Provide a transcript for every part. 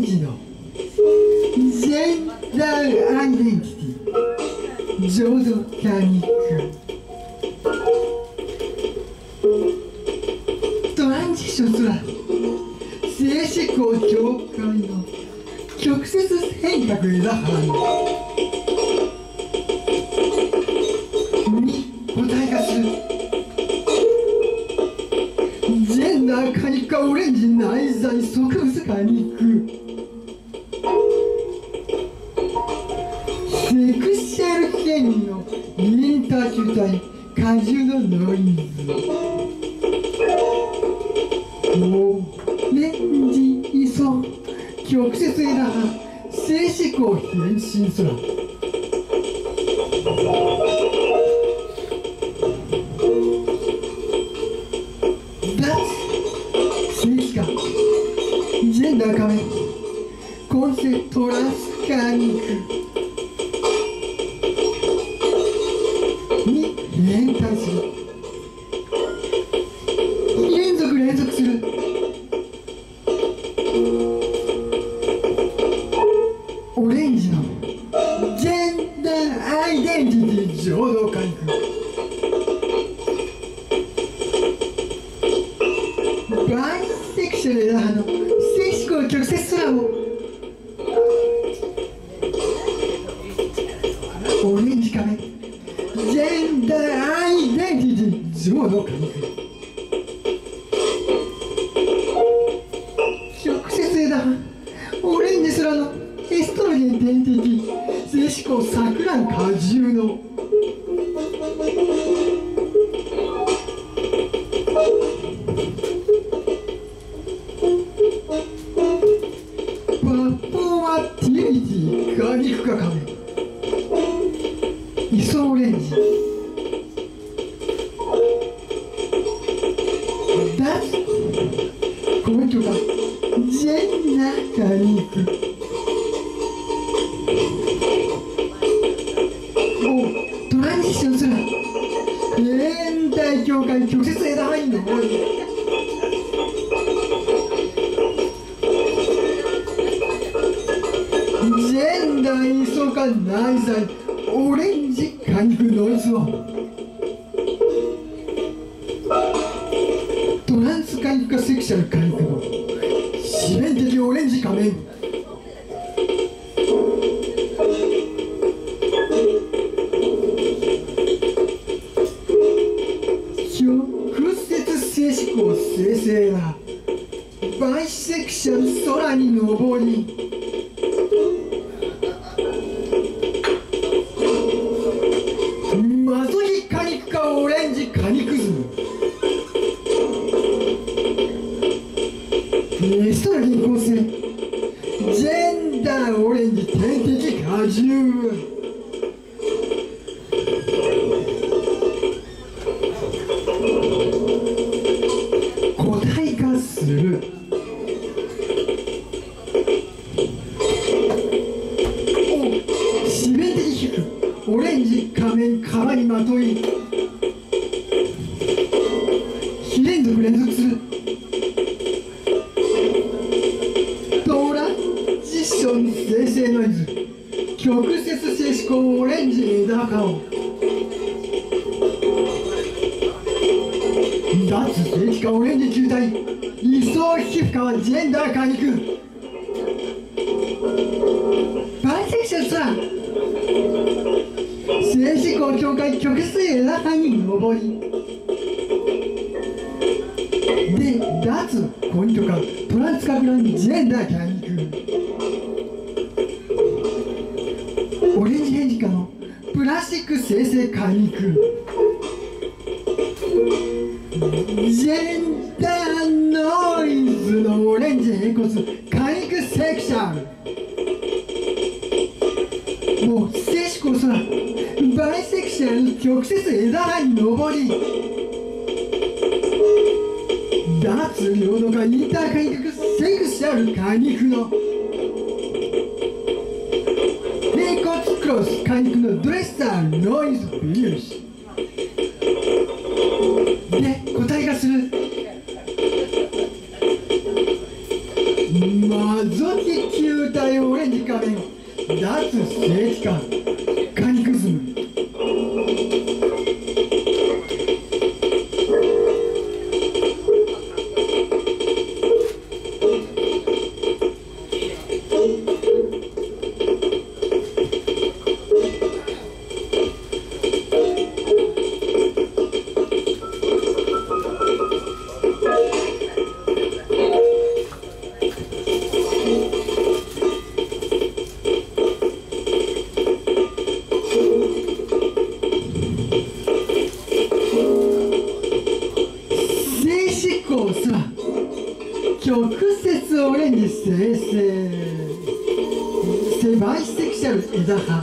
ジのジェンダーアイデンティティ浄土キャニックトランジションすら性思考境界の直接変革枝葉に固体化するジェンダー果肉化オレンジ内在植物果肉セクシャル変異のインター球体果汁のノイズオレンジイソ直接枝葉性思考変身すら脱正規化ジェンダー仮面今世トランスカニックに変態する連続するオレンジのジェンダーアイデンティティ浄土果肉バイセクシャル枝葉の性思考直接すらもオレンジ仮面ジェンダーアイデンティティ浄土果肉直接枝葉オレンジすらのエストロゲン点滴性思考錯乱果汁のパフォーマティビティ果肉化仮面イソオレンジ脱根拠化ジェンダー果肉トランジッションすら現代教会直接枝葉にの多いジェンダー位相関内在オレンジ果肉ノイズをトランス果肉化セクシャル果肉の自然的オレンジ仮面直接性思考生成なバイセクシャル空に昇りマゾヒ果肉化オレンジ果肉図エストラギン構成ジェンダーオレンジ点滴果汁固体化する自然的皮膚オレンジ仮面皮にまとい非連続するトランジッション生成ノイズ直接性思考オレンジ枝葉を脱正規化オレンジ球体位相皮膚化ジェンダー果肉バイセクシャルさ性思考境界直接枝葉に上りで脱根拠化トランスカグランジェンダー果肉オレンジ変異化のプラスチック生成果肉ジェンダーノイズのオレンジ変骨果肉セクシャルもう性思考すらバイセクシャルに直接枝葉に上り脱領土化インター果肉セクシャル果肉の平骨クロス果肉のドレッサーノイズビリウスで固体化するマゾキキ球体オレンジ仮面脱正規感カニクズム。直接オレンジ生成セバイセクシャル枝葉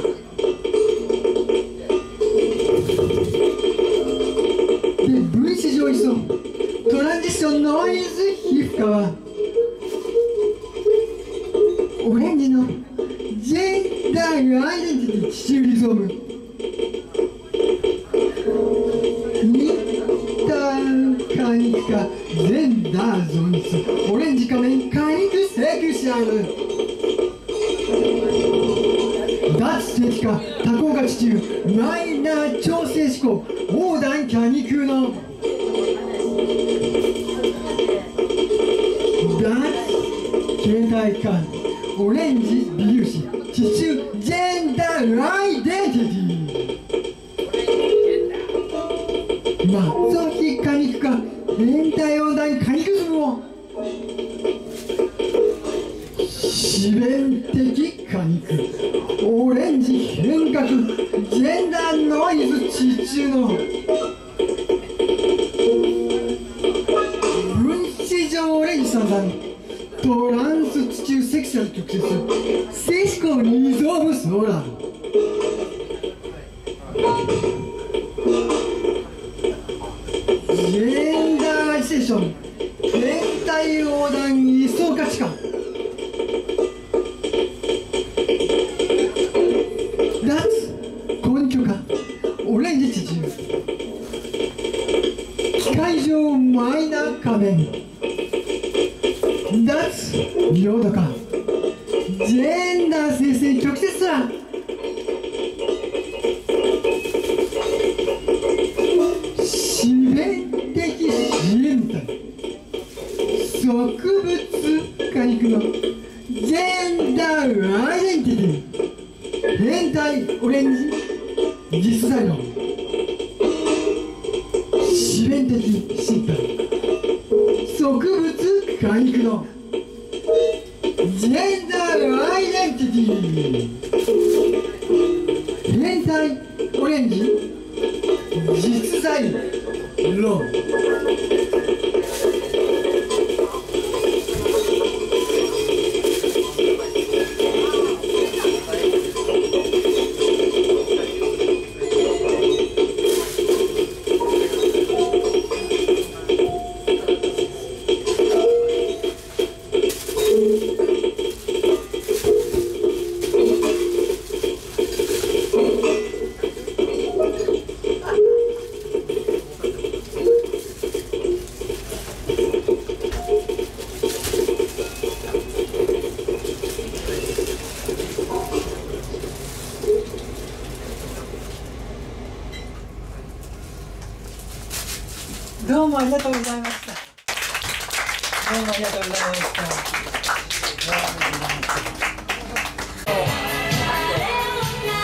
で分子上位層トランジションノイズ皮膚科はオレンジのジェンダーアイデンティティ地中リゾームニタンカニク化ジェンダーゾンツオレンジ仮面カニクセクシャル脱正規化多項が地中マイナー調整思考横断キャニクの脱形態感オレンジ微粒子地中ジェンダーアイデンティティマゾヒカニク化変態横断カニクズムを自弁的果肉オレンジ変革ジェンダーノイズ地中の分子上オレンジ三段トランス地中セクシャル直接セ思考リゾーブソーラージェンダーアイステーション変態横断位相価値観脱根拠化オレンジ地中機械上マイナー仮面脱領土化ジェンダー生成直接は自弁的支援体植物果肉のジェンダーアイデンティティ変態オレンジ実在の自弁的身体植物果肉のジェンダーアイデンティティ変態オレンジ実在論どうもありがとうございました。どうもありがとうございました。